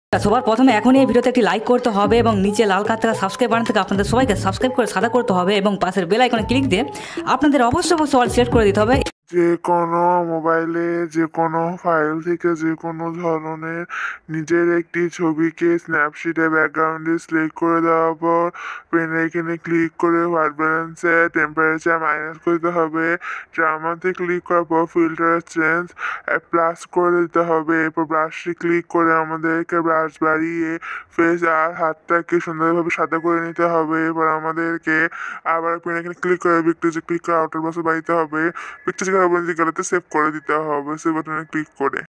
সবার প্রথমে এখনই এই ভিডিওতে একটি লাইক করতে হবে এবং নিচে লাল কার্ড থাকা সাবস্ক্রাইব বাটন থেকে আপনাদের সবাইকে সাবস্ক্রাইব করে সাদা করতে হবে এবং পাশের বেল আইকনে ক্লিক দিয়ে আপনাদের অবশ্যই অল সিলেক্ট করে দিতে হবে। যে কোনো মোবাইলে যে কোনো ফাইল থেকে যে কোনো ধরনের নিজের একটি ছবিকে স্ন্যাপশিটে ব্যাকগ্রাউন্ডে সিলেক্ট করে দেওয়ার পর পেন এখানে ক্লিক করে হোয়াইট ব্যালেন্সে টেম্পারেচার মাইনাস করে দিতে হবে। ড্রামাতে ক্লিক করার পর ফিল্টার চেঞ্জ প্লাস করে দিতে হবে। এরপর ব্রাশটি ক্লিক করে আমাদেরকে ব্রাশ বাড়িয়ে ফেস আর হাতটাকে সুন্দরভাবে সাদা করে নিতে হবে। এরপর আমাদেরকে আবার পেন এখানে ক্লিক করে পিকচার ক্লিক করে আউটার বক্সে বাড়িতে হবে। পিকচার গেলাতে সেভ করে দিতে হবে, সেভ বাটনে ক্লিক করে।